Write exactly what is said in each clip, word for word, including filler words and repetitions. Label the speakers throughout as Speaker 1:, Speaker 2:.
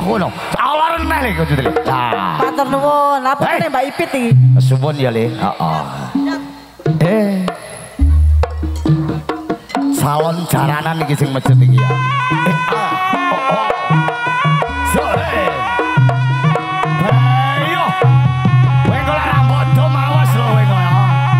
Speaker 1: ngono. Alaran neh lho Judri. Nah.
Speaker 2: Matur nuwun, apa
Speaker 1: Eh.
Speaker 2: nih Mbak Ipit iki?
Speaker 1: Suwun ya Le. Heeh. Eh. Salon jaranan iki sing mejet iki ya. Eh, ah. Oh, oh. Sore. Ayo. Kowe kok ora padha mawas lho kowe kok.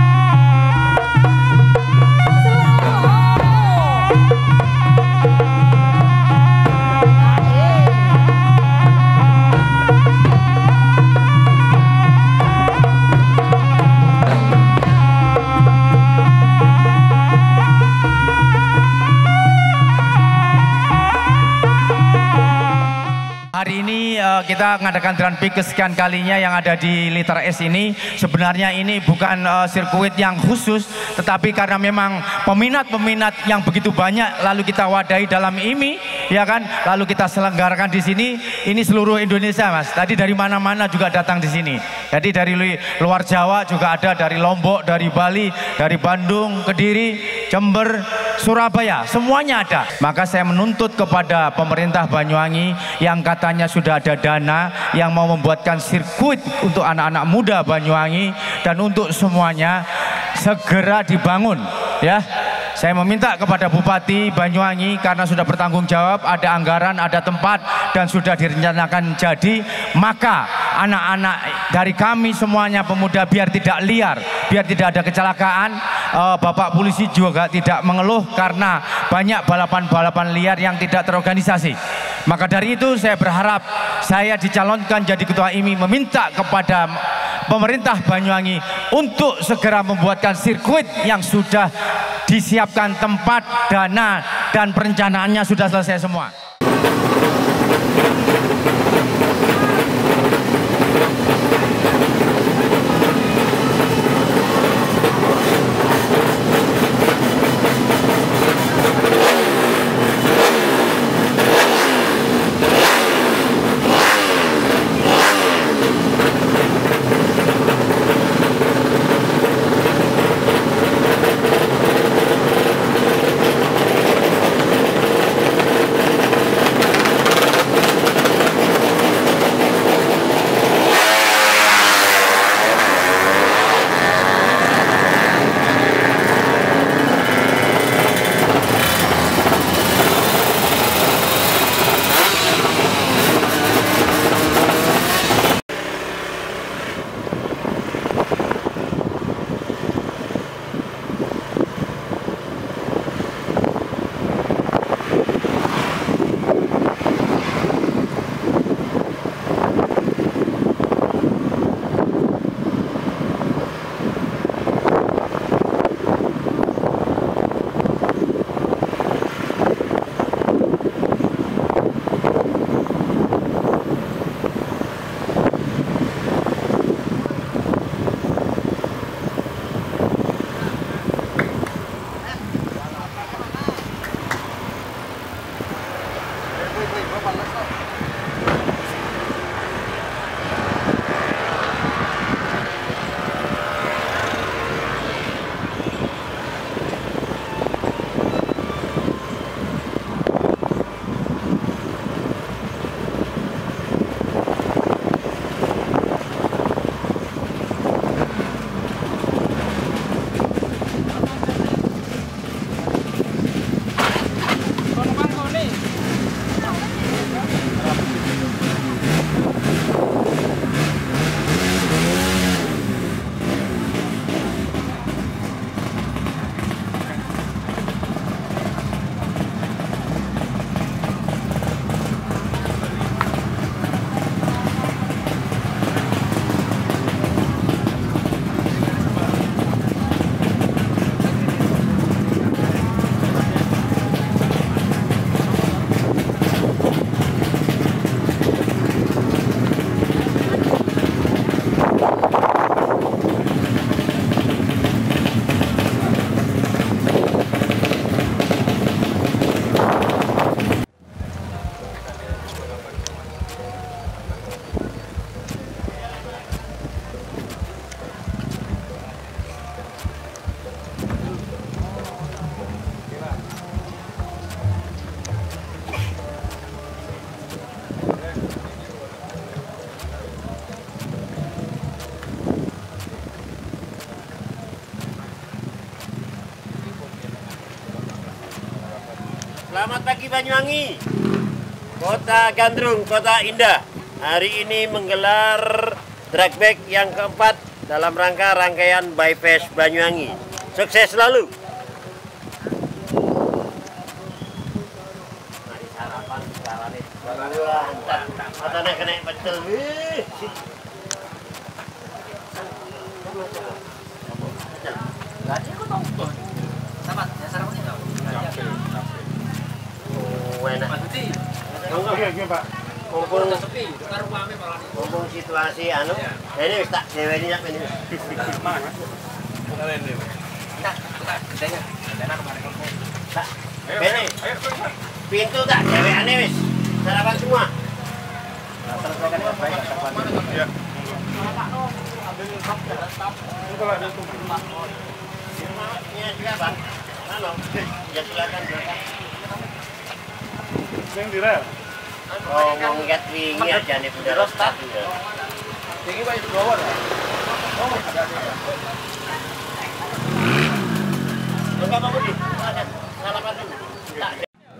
Speaker 3: Hari ini uh, kita mengadakan Grand Prix kesekian kalinya yang ada di Liter S ini. Sebenarnya ini bukan uh, sirkuit yang khusus, tetapi karena memang peminat-peminat yang begitu banyak, lalu kita wadahi dalam ini, ya kan? Lalu kita selenggarakan di sini. Ini seluruh Indonesia, Mas. Tadi dari mana-mana juga datang di sini. Jadi dari luar Jawa juga ada, dari Lombok, dari Bali, dari Bandung, Kediri, Jember, Surabaya, semuanya ada. Maka saya menuntut kepada pemerintah Banyuwangi yang katanya sudah ada dana yang mau membuatkan sirkuit untuk anak-anak muda Banyuwangi dan untuk semuanya segera dibangun, ya. Saya meminta kepada Bupati Banyuwangi karena sudah bertanggung jawab, ada anggaran, ada tempat dan sudah direncanakan jadi, maka anak-anak dari kami semuanya pemuda biar tidak liar, biar tidak ada kecelakaan. Uh, Bapak polisi juga tidak mengeluh karena banyak balapan-balapan liar yang tidak terorganisasi. Maka dari itu saya berharap saya dicalonkan jadi ketua I M I, meminta kepada pemerintah Banyuwangi untuk segera membuatkan sirkuit yang sudah disiapkan tempat, dana, dan perencanaannya sudah selesai semua.
Speaker 2: Selamat pagi Banyuwangi, kota gandrung, kota indah. Hari ini menggelar drag back yang keempat dalam rangka rangkaian Byfest Banyuwangi. Sukses selalu. Mari sarapan sekarang nih. Wah, matanya kena pecel. Wih. Tadi aku nonton. Sama, ya sarapan ini. Oh, enak. Pak. Mumpung mumpung situasi anu, ya ini tak dewe ini nak ini. Tak, ini pintu tak dewe ane wis. Sarapan semua. Selesaikan dengan baik sarapan. Ya. Ini juga Bang. Halo. Ya silakan silakan.
Speaker 4: Sing direl.
Speaker 2: Oh, mau ngikat wingi aja nih udah rostat.
Speaker 4: Tinggi Pak Bawor. Oh, ada ada.
Speaker 2: Enggak mau di. Sarapan dulu. Tak.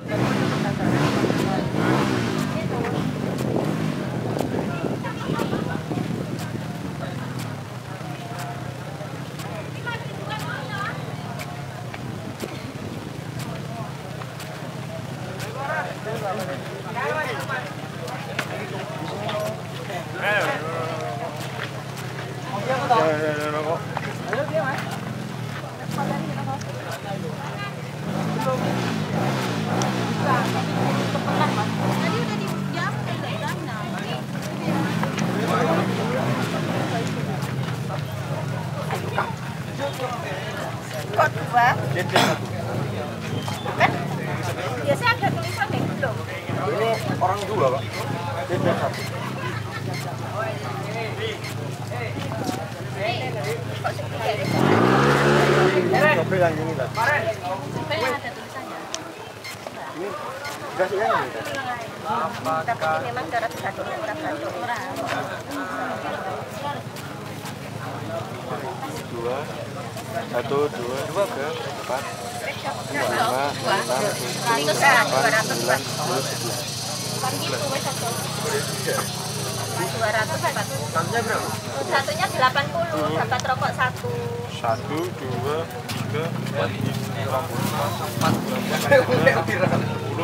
Speaker 5: Kok dua? Kan? Biasanya ada tulisan yang belum.
Speaker 4: Ini orang dua, Pak. D P satu. Coba yang ini lah.
Speaker 5: Sampai yang ada tulisannya.
Speaker 4: Ini gas yang ini.
Speaker 5: Tapi ini memang darat satu orang satu orang.
Speaker 4: Dua, satu, dua, dua ke empat, lima, enam,
Speaker 5: Itu sekarang dua ratus
Speaker 4: sembilan, sepuluh, sebelas.
Speaker 5: Kan gitu wes satu. dua ratus empat puluh.
Speaker 4: Satunya berapa?
Speaker 5: Satunya delapan puluh, dapat rokok satu.
Speaker 4: Satu, dua, tiga, empat, lima, empat, sepuluh.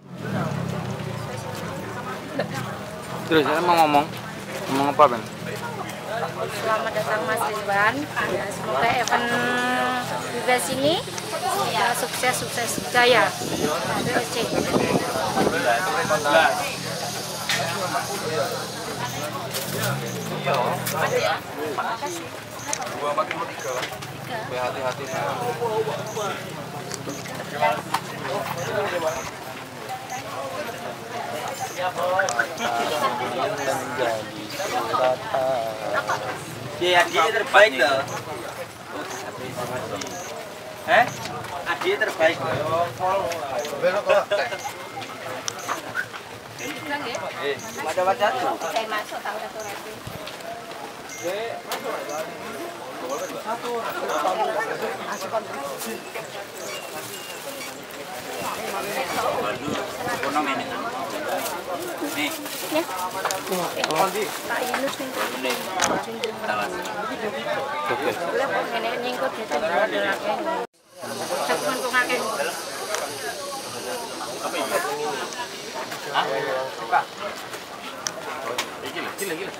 Speaker 4: Terus saya mau ngomong, ngomong apa Ben?
Speaker 5: Selamat datang Mas Ridwan. Ya, semoga event Bebas ini ya, sukses sukses jaya. Oke.
Speaker 4: Dua makin tiga. Hati-hati.
Speaker 2: Dia dia terbaik loh. Eh? Adi terbaik loh. Eh, ada wajah tuh.
Speaker 5: Saya masuk tahu satu ratus.
Speaker 2: Nih.
Speaker 5: Ya. Pak Yunus nih. Boleh kok nenek nyingkut gitu adalah ini. Sakuan kok ngake.
Speaker 2: Hah? Gila, gila, gila.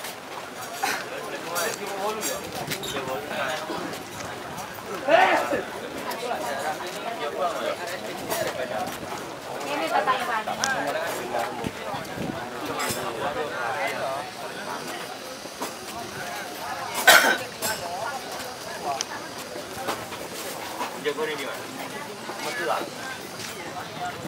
Speaker 5: Ini tata Iwan.
Speaker 2: Jagoannya di mana? Betul.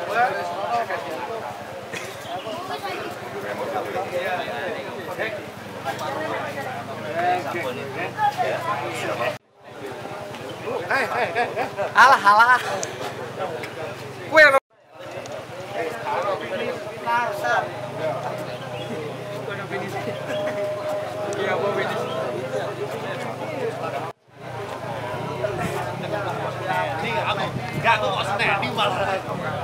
Speaker 1: Alah, alah. Kue lo. Gak kok seneni malah.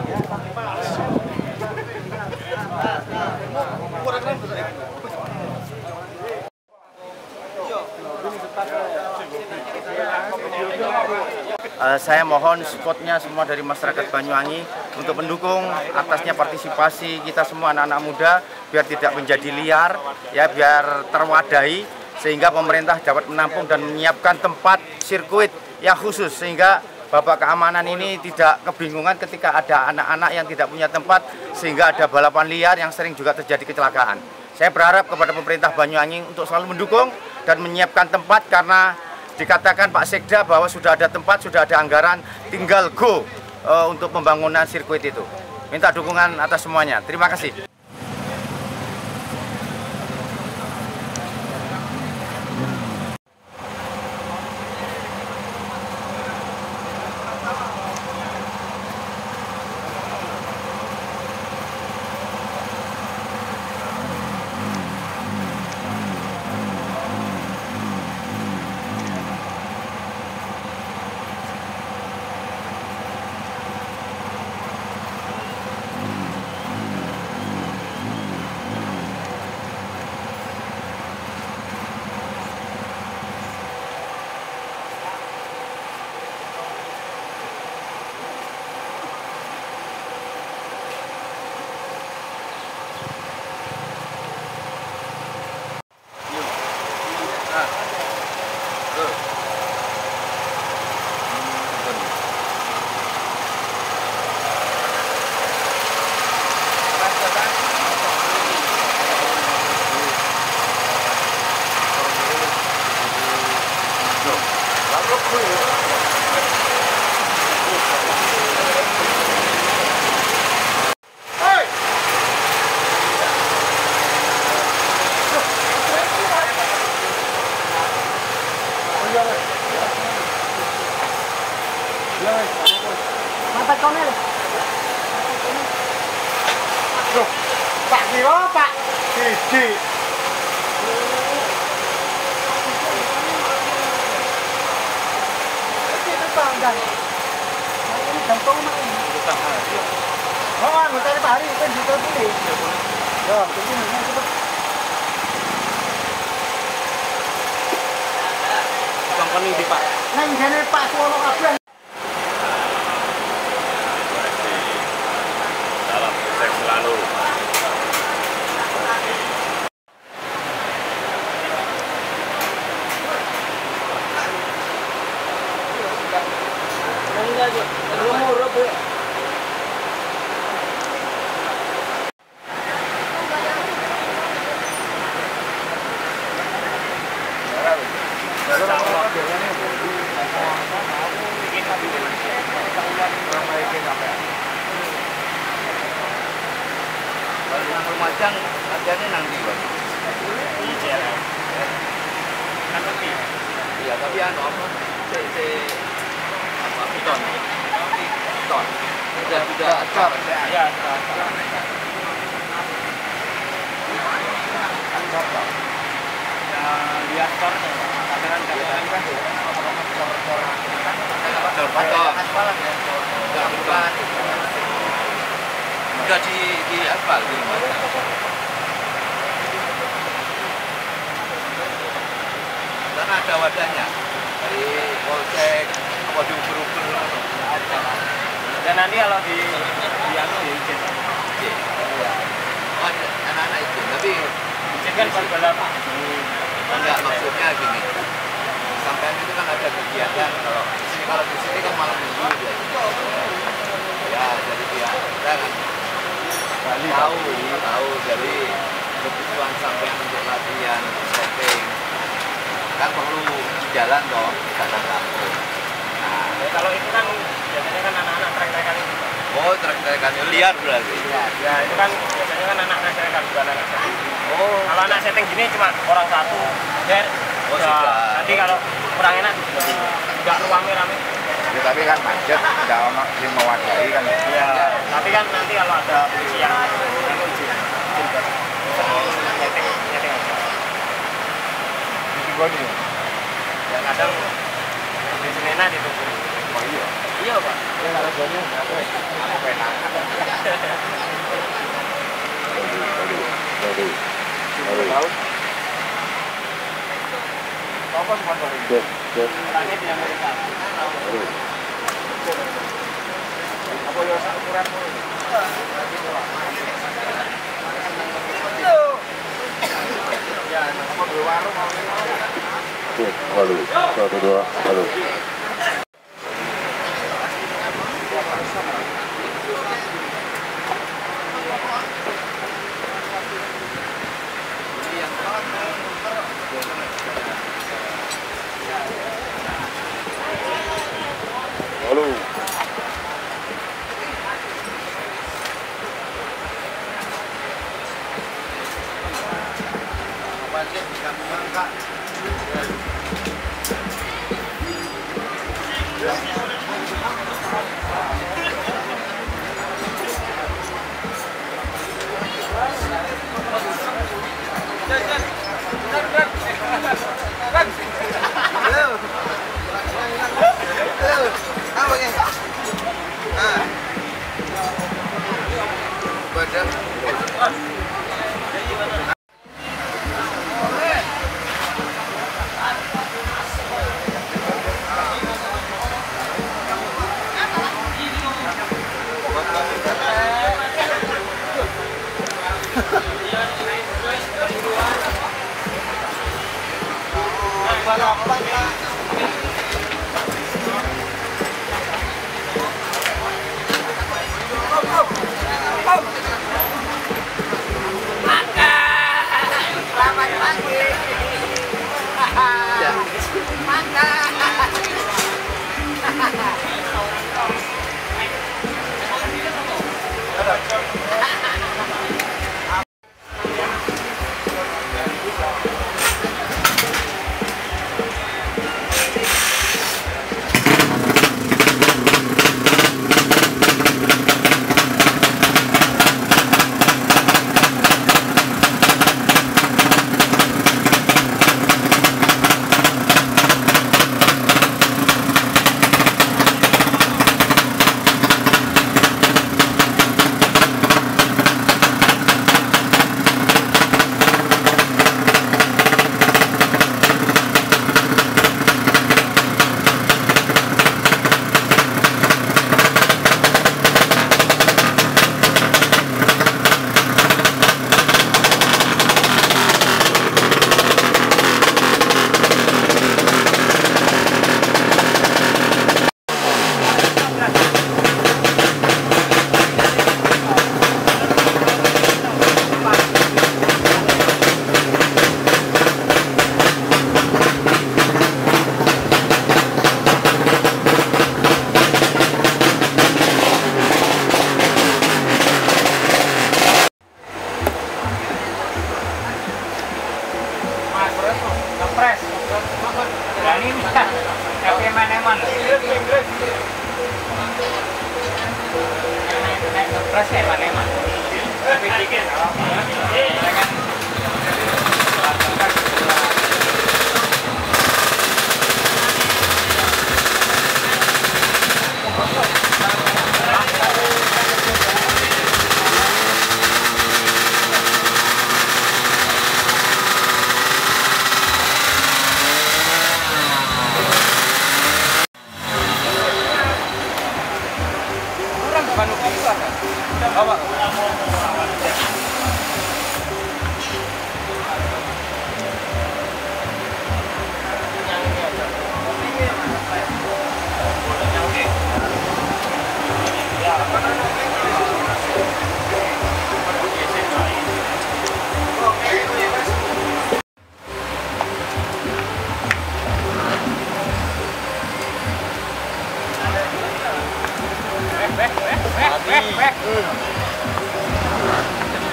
Speaker 6: Uh, saya mohon supportnya semua dari masyarakat Banyuwangi untuk mendukung atasnya partisipasi kita semua anak-anak muda biar tidak menjadi liar, ya biar terwadahi sehingga pemerintah dapat menampung dan menyiapkan tempat sirkuit yang khusus sehingga Bapak Keamanan ini tidak kebingungan ketika ada anak-anak yang tidak punya tempat sehingga ada balapan liar yang sering juga terjadi kecelakaan. Saya berharap kepada pemerintah Banyuwangi untuk selalu mendukung dan menyiapkan tempat karena dikatakan Pak Sekda bahwa sudah ada tempat, sudah ada anggaran, tinggal go uh, untuk pembangunan sirkuit itu. Minta dukungan atas semuanya. Terima kasih.
Speaker 1: Pak Kiro, Pak Didi. Ini bangga. Ini gantung mak ini. Oh, anggota ini Pak Hari kan juga pilih. Ya, begini cepet. Bang Koni di Pak. Nang jane Pak Suwono kabeh.
Speaker 2: Salam sukses selalu.
Speaker 6: Lumajang latihannya nanti Bang. Iya, tapi anu apa? C C apa piton. Piton. Sudah sudah acor. Ya, acor. Ya, lihat tor. Kameran kameran kan. Pator, pator. Sudah bukan. Sudah di di aspal di mana? Karena ada wadahnya dari polsek apa diukur-ukur.
Speaker 4: Dan nanti kalau di di anu ya izin.
Speaker 6: Izin. Oh, anak-anak izin, tapi
Speaker 4: Izin kan baru balapan.
Speaker 6: enggak, maksudnya gini. Sampai itu kan ada kegiatan kalau di sini kalau di sini kan malam minggu ya. Ya, jadi dia kita kan tahu, tahu dari kebutuhan sampean untuk latihan, setting kan perlu jalan toh, jalan kampung.
Speaker 4: Nah, kalau itu kan biasanya kan anak-anak trek-trekan itu.
Speaker 7: Oh, trek-trekannya liar berarti.
Speaker 4: Ya itu kan biasanya kan anak-anak setting, bukan anak setting.
Speaker 7: Oh.
Speaker 4: Kalau anak setting gini cuma orang satu. Dan
Speaker 7: Oh,
Speaker 4: ya,
Speaker 7: sudah.
Speaker 4: nanti kalau kurang enak nggak rame-rame.
Speaker 6: Ya, tapi kan macet, tidak ono yang mewadahi kan.
Speaker 4: Ya, tapi kan nanti kalau ada polisi yang yang izin, izin buat setting, setting aja.
Speaker 6: Di Goni.
Speaker 4: Ya kadang di Senena ditunggu.
Speaker 6: Oh iya.
Speaker 4: Iya Pak.
Speaker 6: Ya nggak ada Goni, nggak ada. Aku penak.
Speaker 7: Baru. Baru.
Speaker 6: Laut. Apa sponsor ini?
Speaker 7: Des, des.
Speaker 4: Orangnya di Amerika.
Speaker 7: Baru.
Speaker 6: Apa ya ukuranmu? Ya, apa dua warung mau
Speaker 7: Des, baru. Satu, dua, baru. Halo.
Speaker 4: Ngepres. Berani enggak? Tapi eman-eman. Ngepres eman-eman. Tapi dikit. Jangan.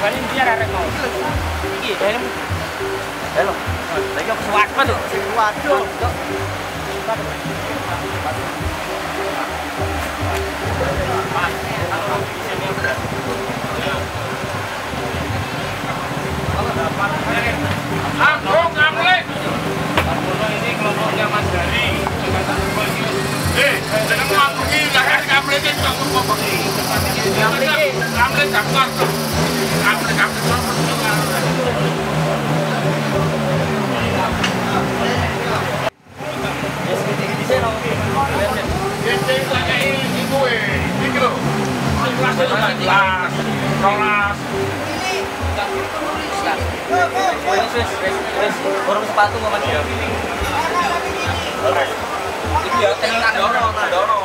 Speaker 4: Balik dia arek mau. Iki helm. Helm. Lagi aku suwak apa tuh?
Speaker 1: Waduh.
Speaker 8: Agung, Amlik. Ini kelompoknya Mas Dari. Eh, jangan mengakuti lahir Amlik itu kok ngomong ini. Amlik daftar tuh. Amlik daftar
Speaker 4: Borong sepatu sama dia. Iki ya tenan dono, dono.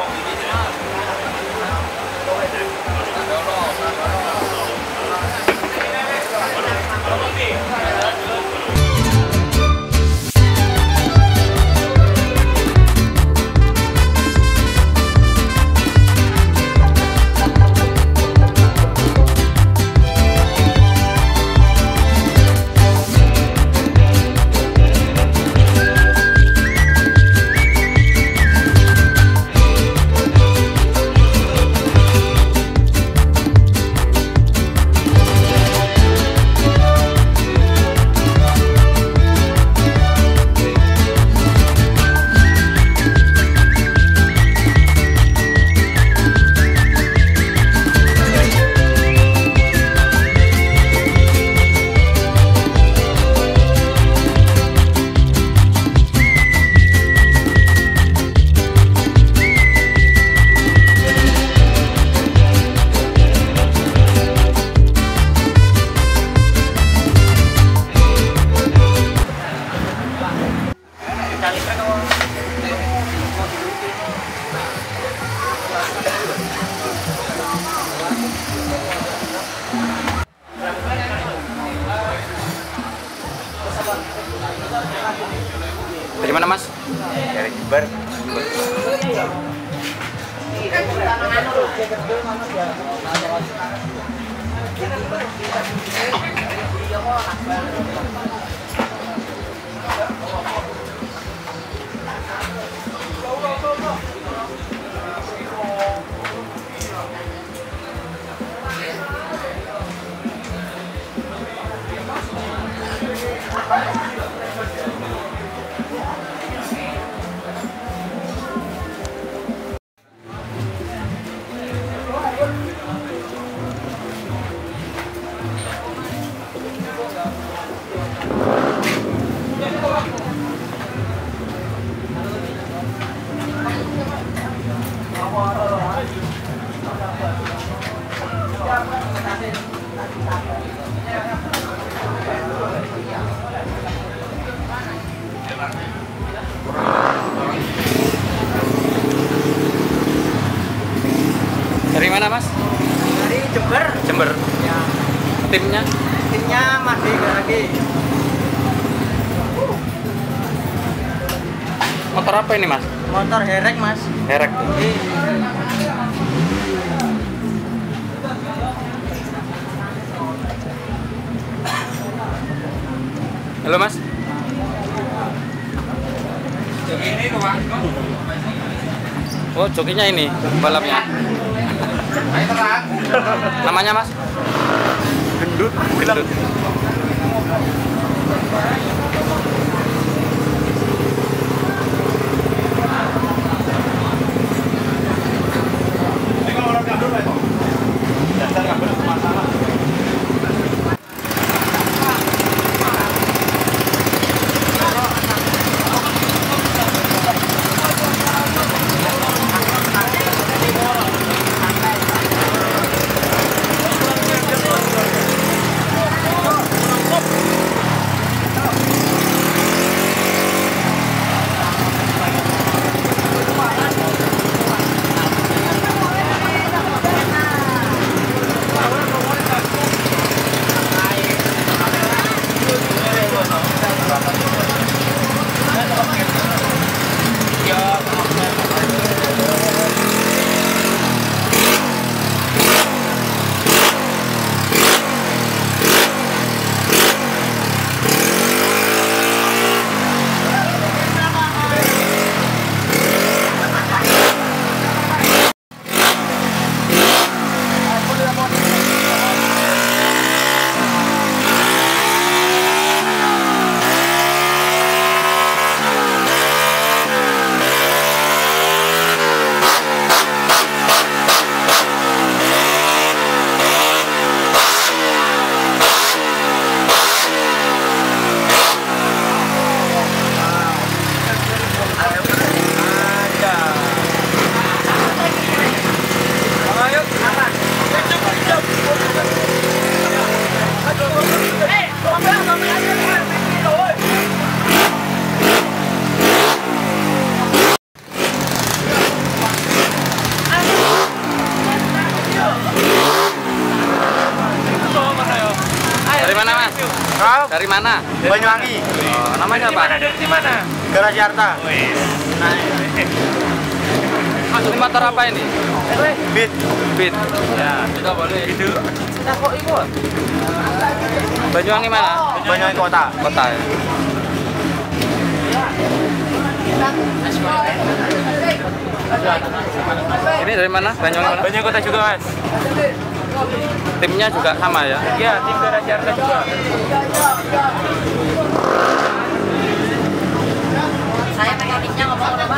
Speaker 6: Dari mana, Mas?
Speaker 1: Dari Jember.
Speaker 6: Dari mana, Mas?
Speaker 1: Dari Jember.
Speaker 6: Jember.
Speaker 1: Ya.
Speaker 6: Timnya?
Speaker 1: Timnya Made lagi.
Speaker 6: Motor apa ini, Mas?
Speaker 1: Motor herek, Mas.
Speaker 6: Herek. Halo, Mas. Oh, jokinya ini, balapnya. Namanya, Mas? Gendut. Gendut.
Speaker 9: mana Mas?
Speaker 6: Kau?
Speaker 9: Dari mana?
Speaker 6: Banyuwangi.
Speaker 9: Oh, namanya apa?
Speaker 4: Dari mana?
Speaker 6: Garasi Harta.
Speaker 4: Nah,
Speaker 9: Mas, ini motor apa ini?
Speaker 6: Beat.
Speaker 9: Beat. Ya, tidak boleh. Itu. Sudah kok ikut. Banyuwangi mana?
Speaker 6: Banyuwangi kota.
Speaker 9: Kota ya. Ini dari mana? Banyuwangi mana?
Speaker 4: Banyuwangi kota juga Mas.
Speaker 9: Timnya juga sama ya?
Speaker 4: Iya, tim Garasi Harta juga.
Speaker 5: Saya mekaniknya ngomong apa?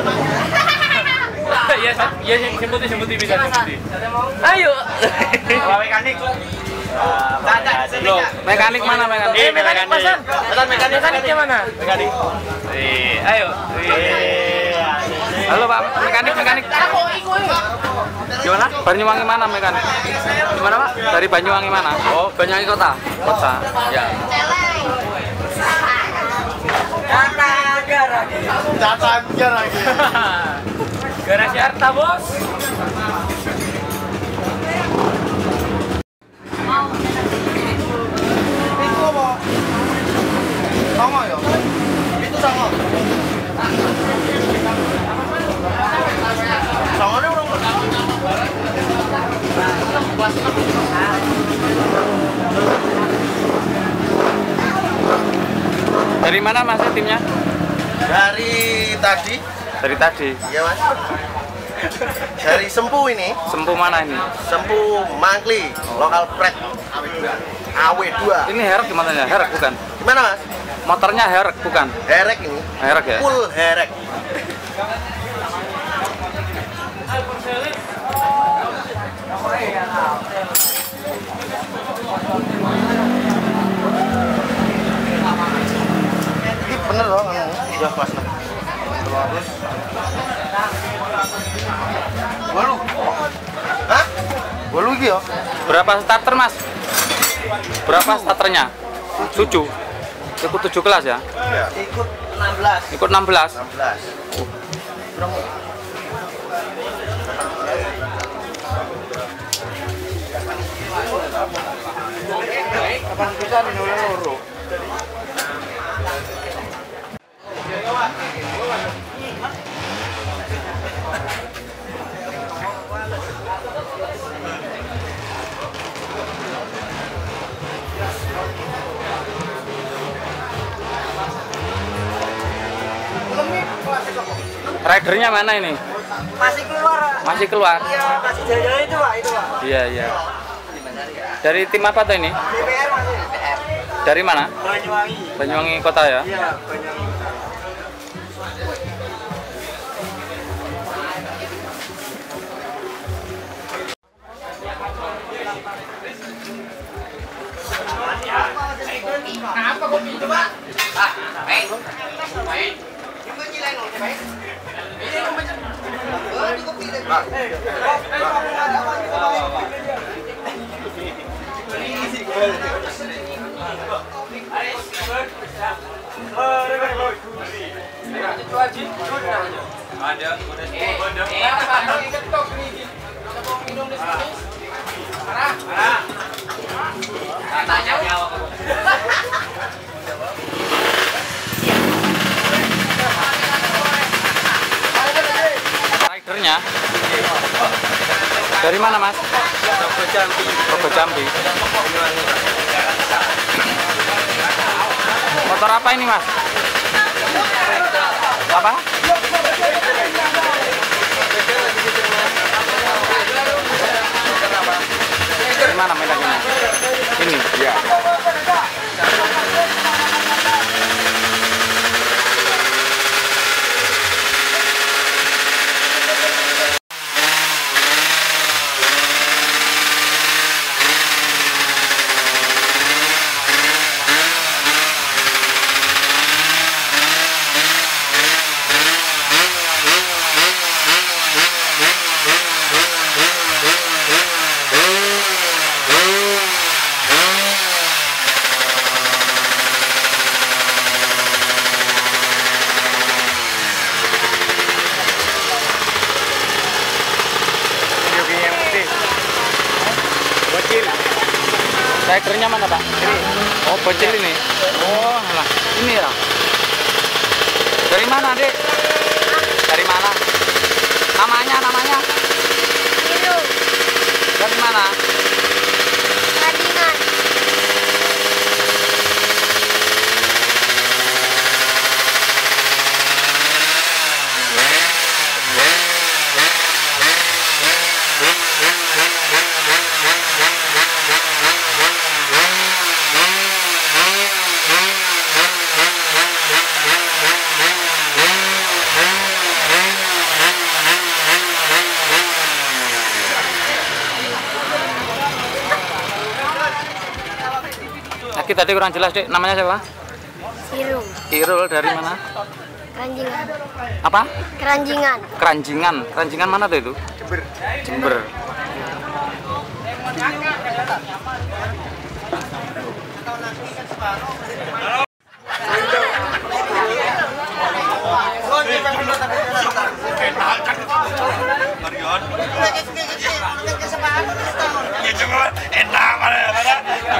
Speaker 4: Iya, iya sebutin sebutin bisa sebutin.
Speaker 9: Ayo.
Speaker 6: Kalau mekanik.
Speaker 9: Loh, mekanik mana mekanik?
Speaker 4: Eh, mekanik Pasan. Pasan mekanik. Mekaniknya mana?
Speaker 6: Mekanik.
Speaker 4: Eh, ayo.
Speaker 9: Halo Pak, mekanik mekanik.
Speaker 6: Gimana?
Speaker 9: Banyuwangi mana mekanik?
Speaker 6: Gimana Pak?
Speaker 9: Dari Banyuwangi mana?
Speaker 6: Oh, Banyuwangi kota.
Speaker 9: Kota. Ya.
Speaker 6: Data lagi.
Speaker 4: Garasi Harta, Bos.
Speaker 6: Itu apa? Sama ya? Itu sama. Sama nih orang.
Speaker 9: Dari mana Mas timnya?
Speaker 6: Dari tadi.
Speaker 9: Dari tadi.
Speaker 6: Iya Mas. Dari Sempu ini.
Speaker 9: Sempu mana ini?
Speaker 6: Sempu Mangkli, lokal pret A W dua.
Speaker 9: Ini herek gimana ya? Herek bukan?
Speaker 6: Gimana Mas?
Speaker 9: Motornya herek bukan?
Speaker 6: Herek ini.
Speaker 9: Herek ya?
Speaker 6: Full herek. Ini bener dong, udah pas. Walu. Hah? Walu iki ya?
Speaker 9: Berapa starter Mas? Berapa starternya? tujuh. Ikut tujuh kelas ya?
Speaker 6: Iya. Ikut enam belas.
Speaker 9: Ikut enam belas.
Speaker 6: enam belas. Kapan bisa minum loro?
Speaker 9: Ridernya mana ini?
Speaker 1: Masih keluar.
Speaker 9: Masih keluar?
Speaker 1: Iya, kasih jalan itu Pak, itu Pak.
Speaker 9: Iya, iya. Dari tim apa tuh ini?
Speaker 1: D P R Mas.
Speaker 9: Dari mana?
Speaker 1: Banyuwangi.
Speaker 9: Banyuwangi kota ya?
Speaker 1: Iya, Banyuwangi.
Speaker 8: Apa kopi coba? Ah, baik. Baik.
Speaker 9: Ridernya dari mana Mas?
Speaker 6: Rogo Jambi.
Speaker 9: Rogo Jambi. Motor apa ini Mas? Apa? Dari mana medannya? Ini? Iya. Ridernya mana Pak? Ini. Oh bocil ini. Oh lah ini ya. Dari mana Dek? Dari mana? Namanya namanya?
Speaker 5: Biru.
Speaker 9: Dari mana?
Speaker 5: Tandingan.
Speaker 9: Kita tadi kurang jelas Dek, namanya siapa?
Speaker 5: Irul.
Speaker 9: Irul dari mana?
Speaker 5: Keranjingan.
Speaker 9: Apa?
Speaker 5: Keranjingan.
Speaker 9: Keranjingan. Keranjingan mana tuh itu?
Speaker 1: Jember.
Speaker 9: Jember.
Speaker 8: Enak mana mana.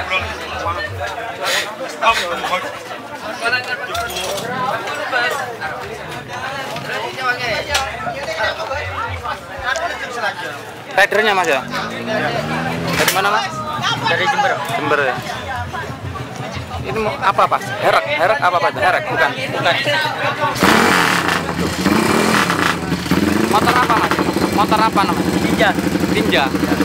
Speaker 9: Ridernya Mas ya? Dari mana Mas?
Speaker 1: Dari Jember.
Speaker 9: Jember ya. Ini mau apa Pak? Herek, herek apa Pak? Herek bukan, bukan. Motor apa Mas? Motor apa namanya?
Speaker 1: Ninja.
Speaker 9: Ninja.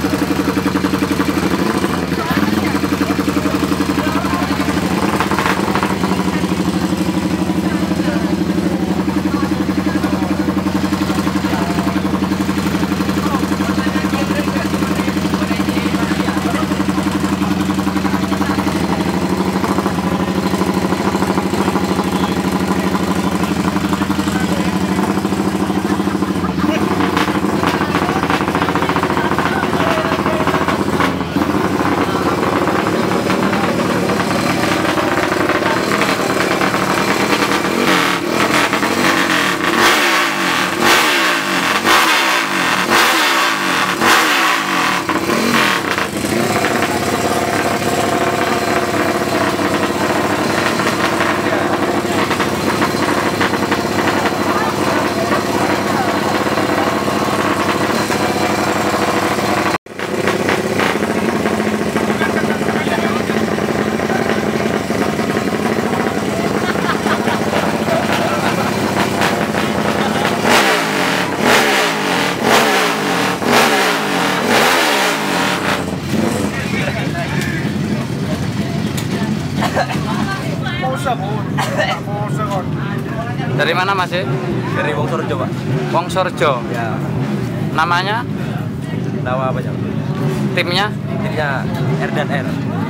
Speaker 9: Dari mana Mas?
Speaker 1: Dari Wongsorejo Pak.
Speaker 9: Wongsorejo.
Speaker 1: Ya.
Speaker 9: Namanya?
Speaker 1: Nama apa ya?
Speaker 9: Timnya?
Speaker 1: Timnya R dan R.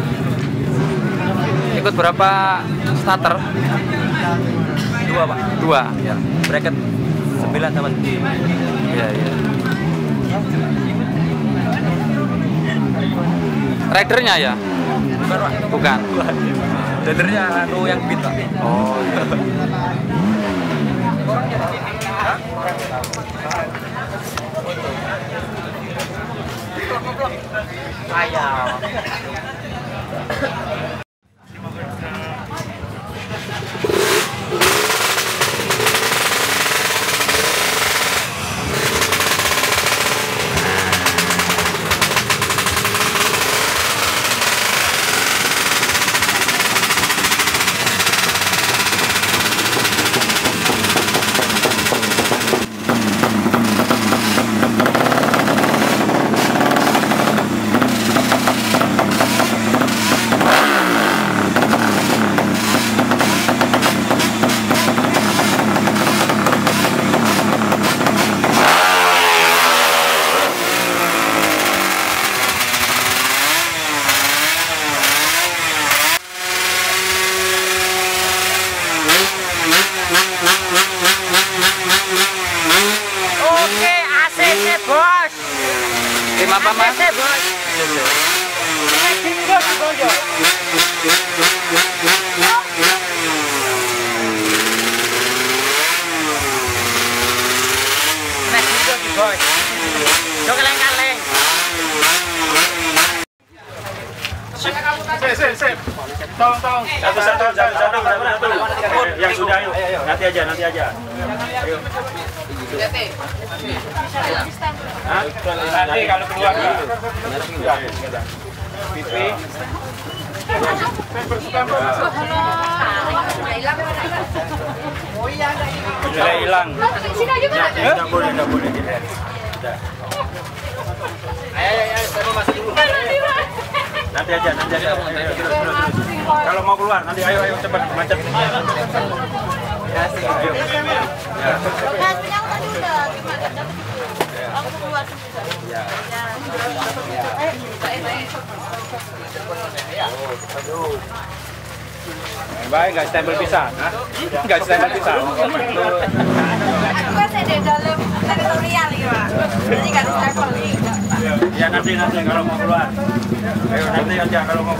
Speaker 9: Ikut berapa starter?
Speaker 1: Dua Pak.
Speaker 9: Dua.
Speaker 1: Ya. Bracket sembilan sama tujuh.
Speaker 9: Iya iya. Ridernya ya?
Speaker 1: Bukan Pak.
Speaker 9: Bukan.
Speaker 1: Ridernya anu yang beat Pak.
Speaker 9: Oh. Iya.
Speaker 1: Ayam.
Speaker 8: Sip, sip, sip. Tolong, tolong. Satu, satu, satu, satu, satu. Yang sudah, yuk. Nanti aja, nanti aja. Ayo. Nanti kalau keluar. Pipi. Sudah hilang. Tidak boleh, tidak boleh. Sudah. Ayo, ayo, ayo, saya mau masuk dulu. Nanti aja, nanti aja. Ayo, ayo, terus, terus, terus. Kalau mau keluar, nanti ayo, ayo, cepat, macet. Ayo. Ya. Baik, nggak stempel pisah, nggak stempel pisah.
Speaker 10: Aku kan saya di dalam teritorial gitu, Pak. Jadi nggak stempel nih.
Speaker 8: Ya nanti nanti kalau mau keluar. Ayo nanti aja kalau mau.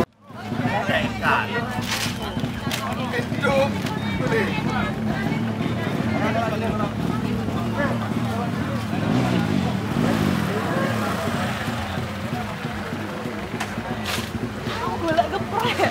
Speaker 10: Golek geprek.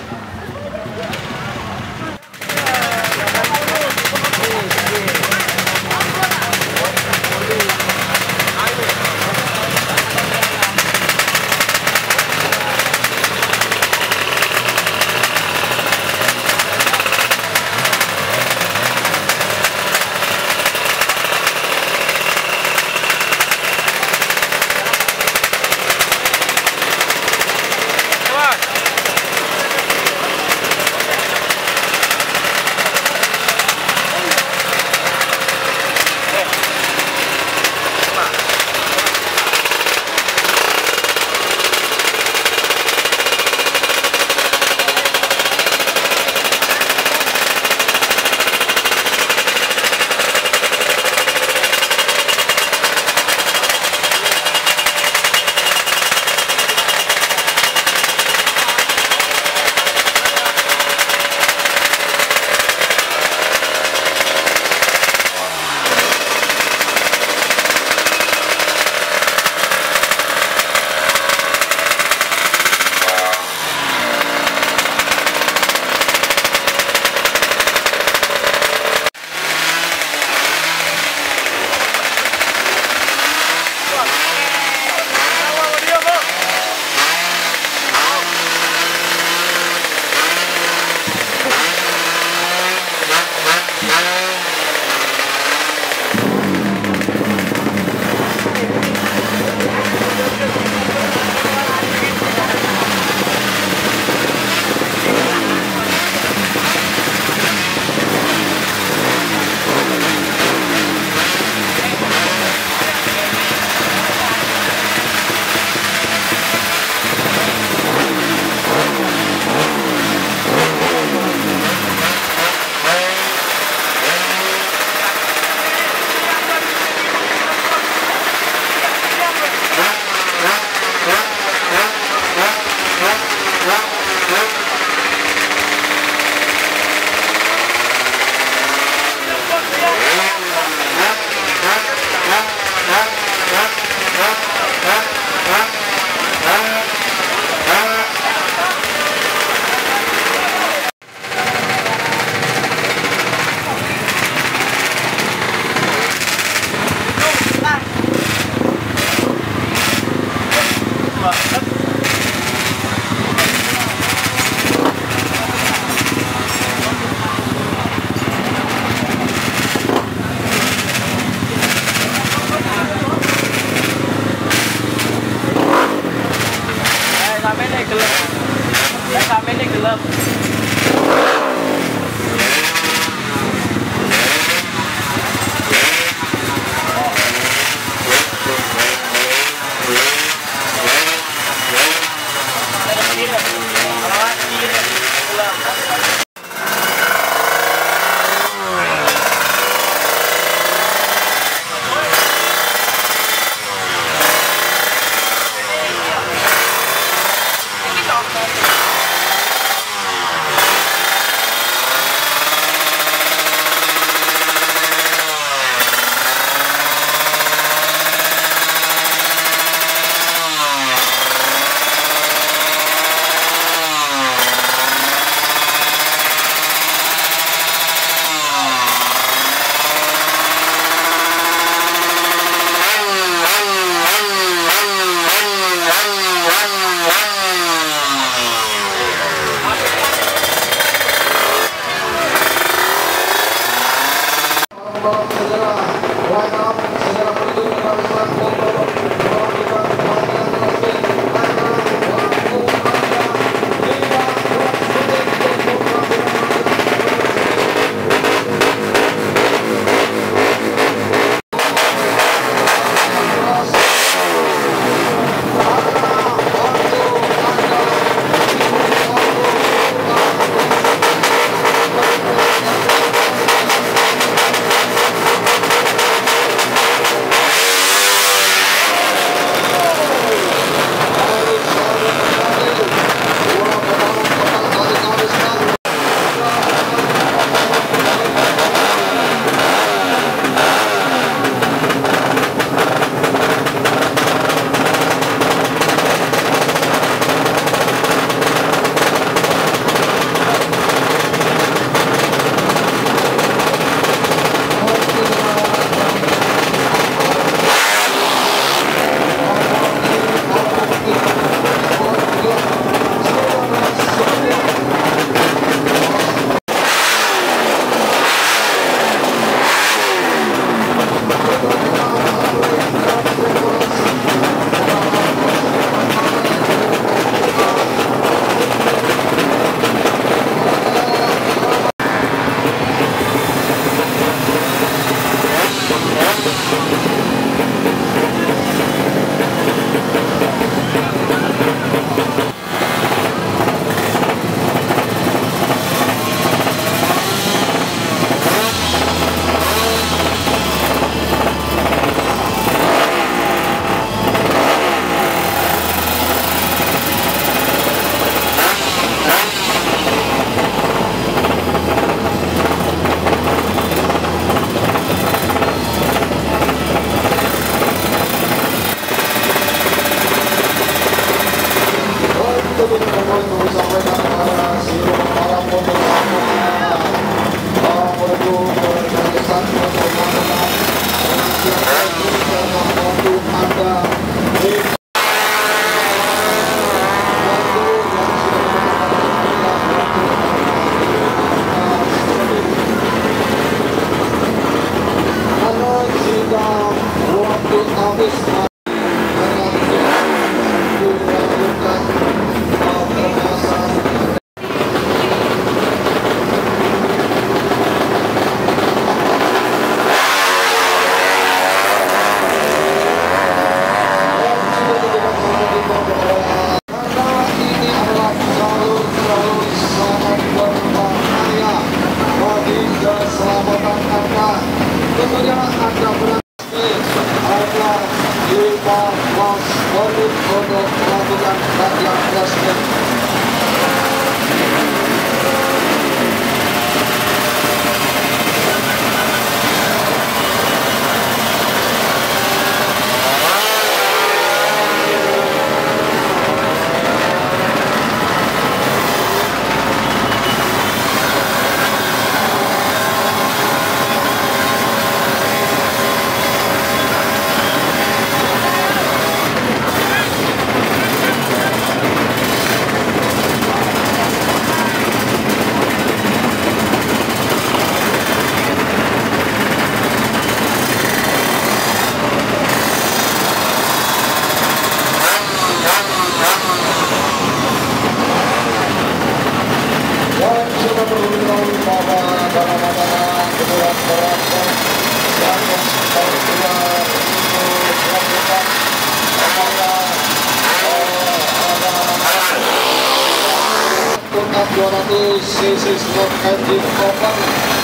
Speaker 11: dua ratus cc slot engine open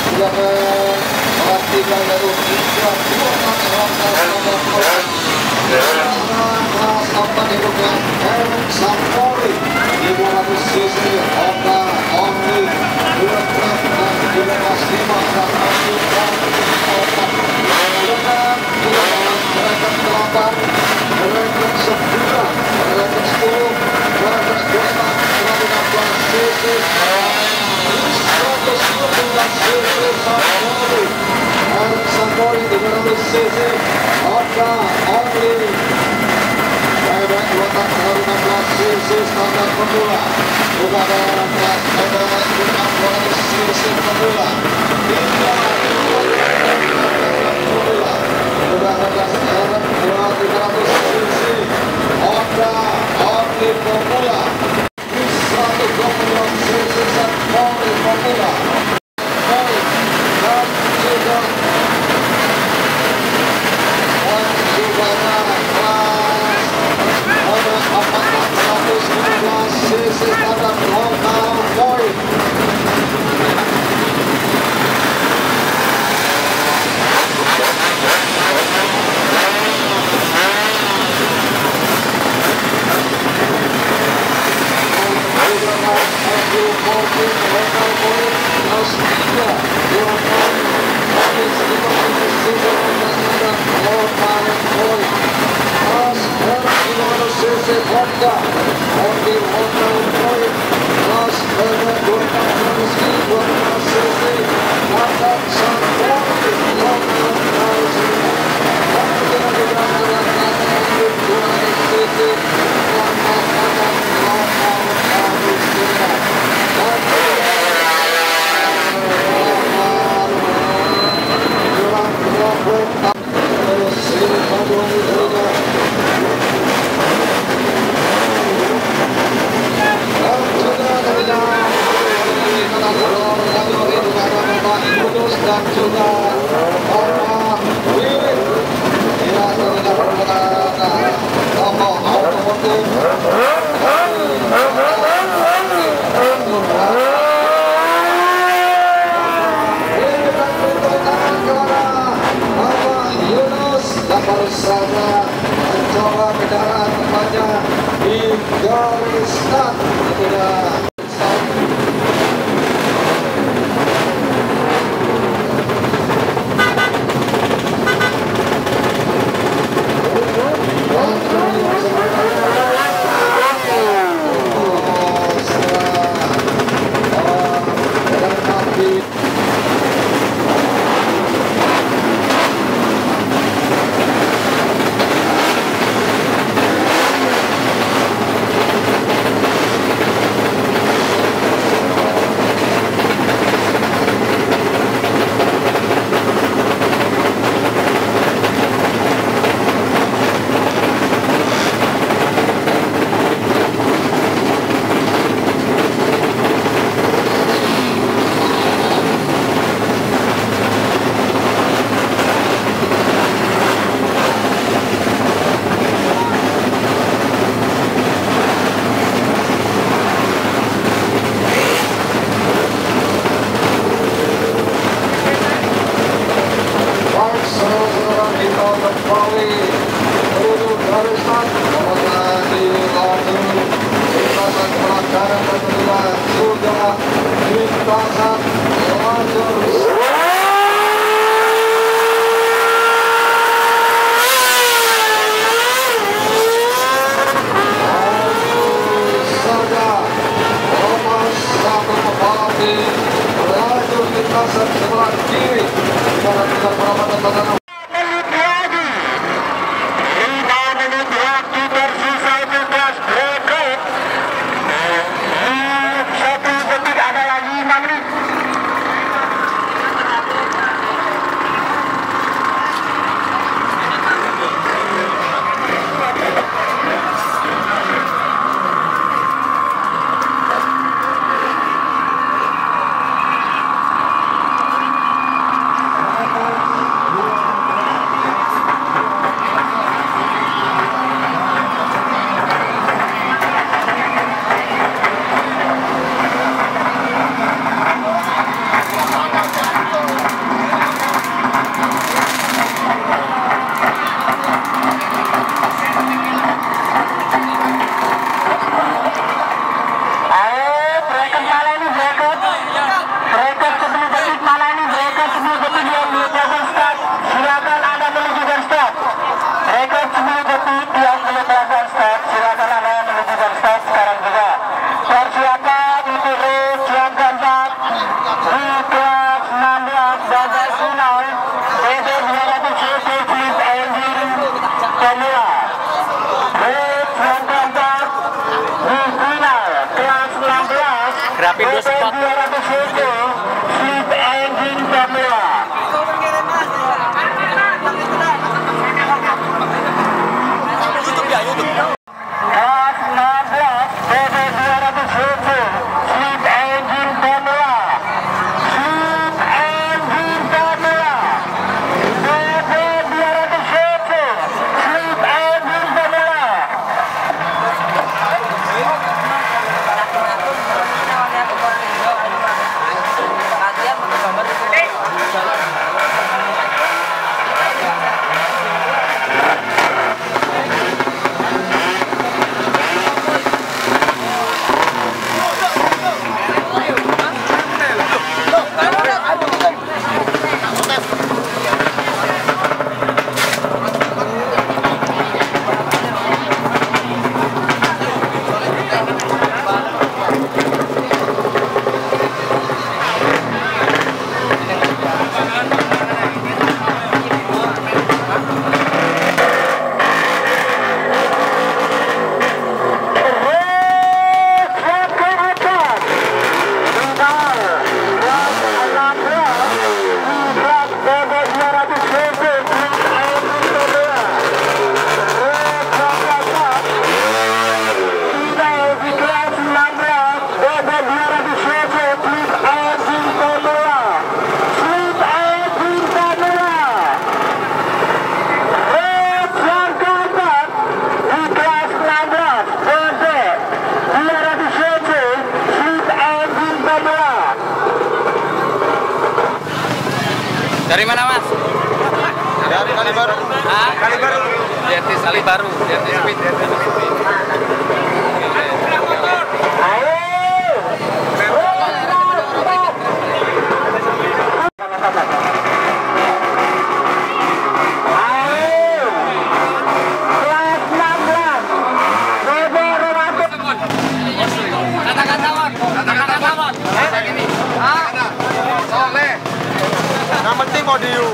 Speaker 11: silakan perhatikan dari tiga dua kelas empat hidupnya Eric Sampori lima ratus cc Honda Omni dua truk dan tiga belas lima dan engine open silakan bracket delapan bracket sembilan bracket sepuluh bracket dua belas enam belas cc seratus dua belas cc Sampori Eric Sampori tiga ratus cc Honda Omni bebek dua tak enam belas cc standar pemula kepada kelas bebek dua ratus cc pemula hingga
Speaker 4: Rapido Spot.
Speaker 9: Dari mana Mas?
Speaker 6: Dari Kalibaru.
Speaker 9: Hah? Kalibaru. Dertis Kalibaru, Dertis Speed, Dertis Speed.
Speaker 6: Yang penting podium.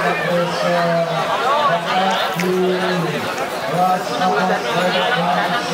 Speaker 11: Terima kasih.